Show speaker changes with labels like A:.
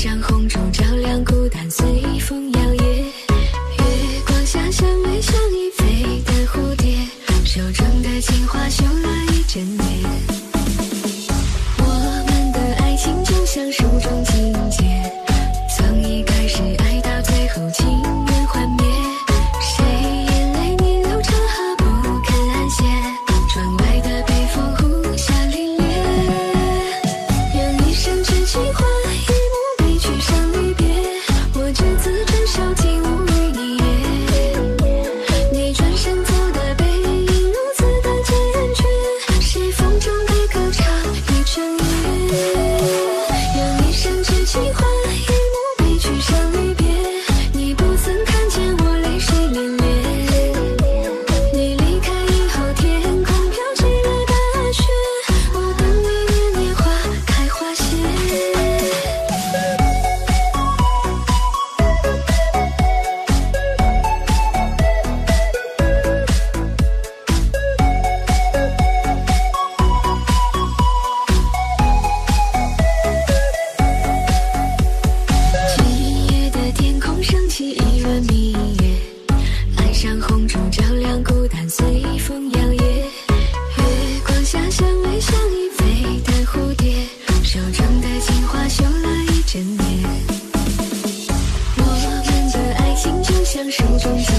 A: 上红烛照亮孤单，随风摇曳。月光下相偎相依飞的蝴蝶，手中的情话绣了一整夜。我们的爱情就像书中情节，从一开始爱到最后情缘幻灭。谁眼泪逆流成河不肯安歇，窗外的北风呼啸凛冽。愿一生只情话，一幕悲剧伤离别。我这次转手竟无语一夜，你转身走的背影如此的坚决，谁风中的歌唱一整夜。愿一生只情话，一幕悲剧伤离别。你不曾看见我泪水涟涟，你离开以后天空飘起了大雪，我等你年年花开花谢。今夜的天空升起一轮明月，岸上红烛照亮孤单，随风摇曳。月光下相偎相依飞的蝴蝶，手中的情话绣了一整夜。我们的爱情就像书中情